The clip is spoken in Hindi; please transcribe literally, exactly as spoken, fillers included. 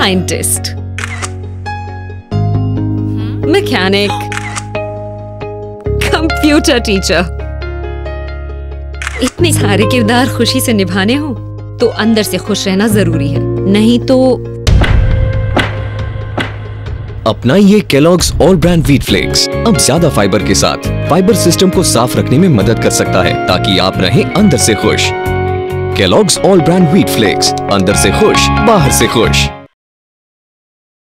Scientist, mechanic, computer teacher. इतने सारे किरदार खुशी से निभाने हो तो अंदर से खुश रहना जरूरी है, नहीं तो। अपनाइए Kellogg's all bran wheat flakes अब ज्यादा फाइबर के साथ। फाइबर सिस्टम को साफ रखने में मदद कर सकता है ताकि आप रहें अंदर से खुश। Kellogg's all bran wheat flakes, अंदर से खुश, बाहर से खुश।